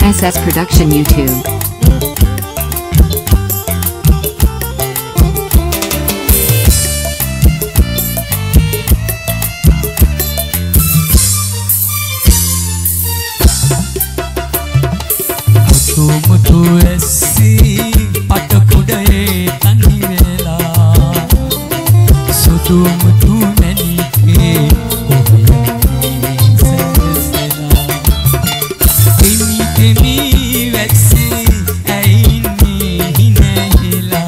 SS Production YouTube. Mutu esi patakudaye tani vela sudu mutu menike sesela temi temi vetse aini hinehila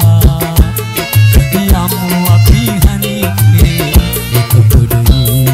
yamu api hanike ekudaye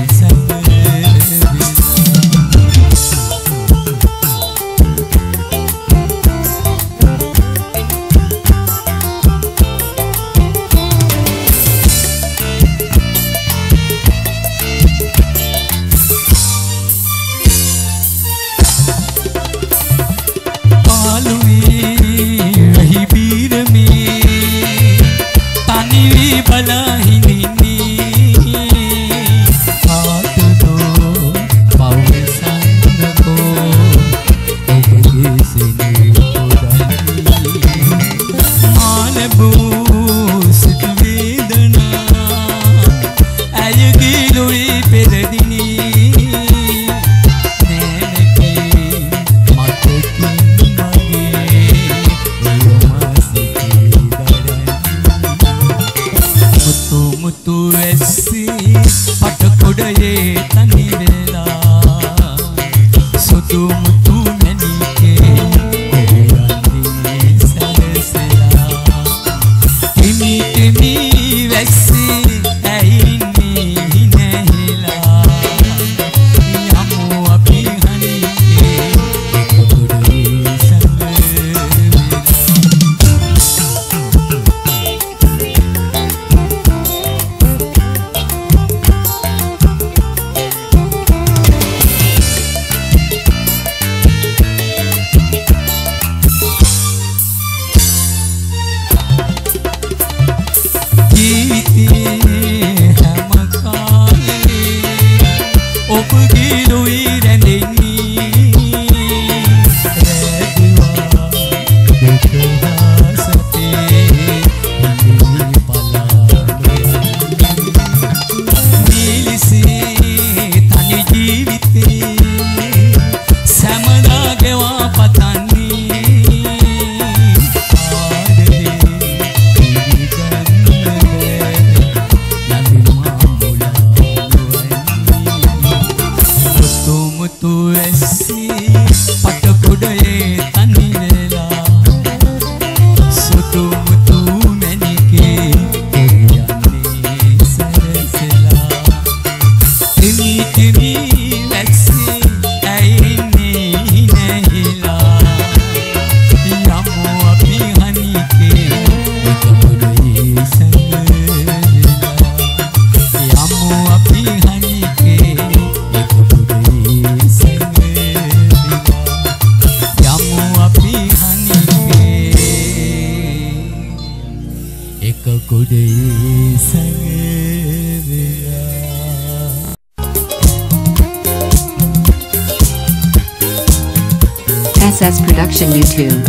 SS Production YouTube.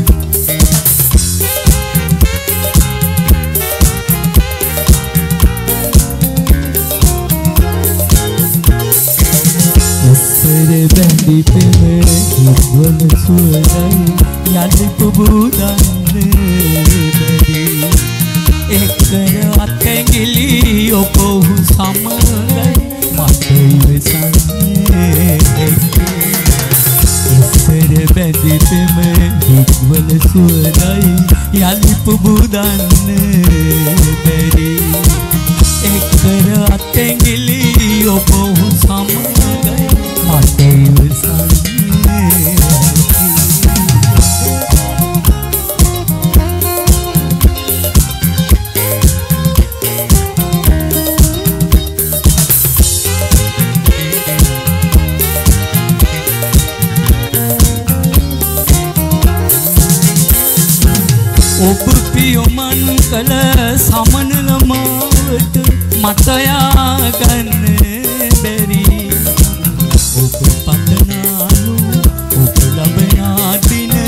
Bandi peme gol surai yali pubudanne bari ekara atengili opohu samagai matei sanne isere bandi peme gol surai yali pubudanne bari ekara atengili opohu samagai matei sanne ඔපුපියොමන් කළ සමනලමාවට මතයා ගන්න බැරි ඔප පතනාලු ඔප ලබනා දින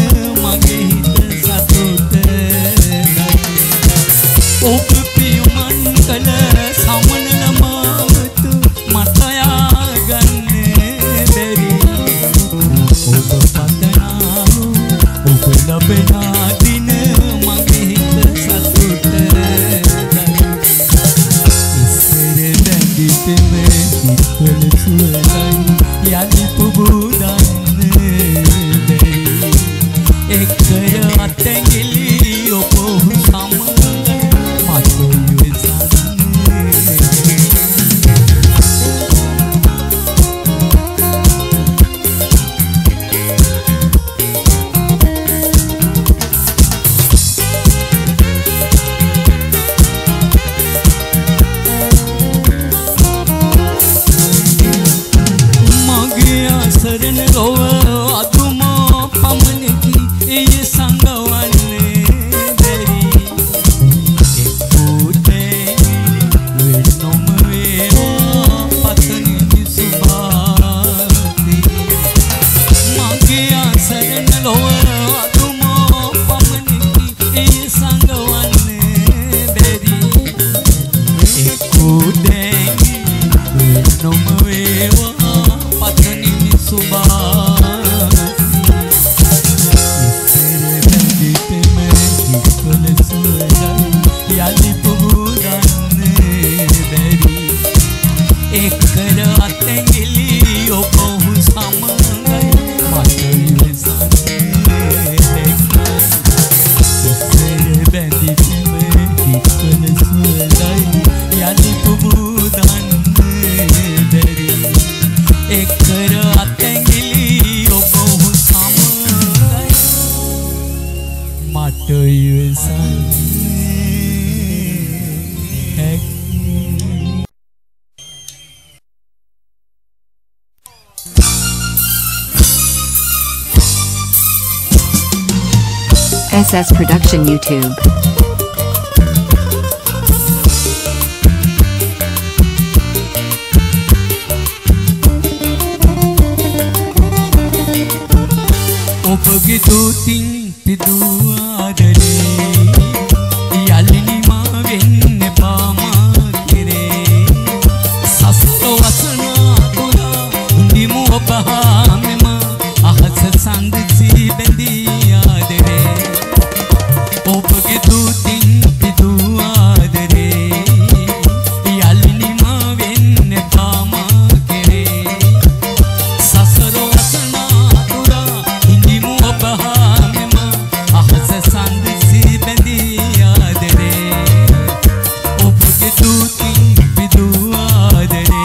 හිත්වල සුවඳයි යලි පුබුදන්න බැරි එකය අතැඟිලි ඔබ සමගයි මට සරණ ලොව අතුමා පමණකි එය සංගවන්නේ බැරි එක්කෝටේ වෙන්නොම වේවා පතනින් සුභාති මගේ සරණ ලොව අතුමා පමණකි එය සංගවන්නේ බැරි එක්කෝටේ වෙන්නොම වේවා පතනින් SS Production YouTube. ඔබගේ දෝතින් පිදුආදරේ යලිනි මා වෙන්න පාමා කෙරේ සසර වසනා පුරා නිමු ඔබ හැම අහස සංදසි බැඳී ආදරේ ඔබගේ දෝතින් පිදුආදරේ යලිනි මා වෙන්න පාමා කෙරේ සසර වසනා පුරා නිමු ඔබ හැම අහස සංදසි බැඳී ආදරේ ඔබගේ දෝතින් පිදුආදරේ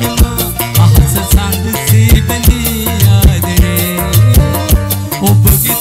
ඔබගේ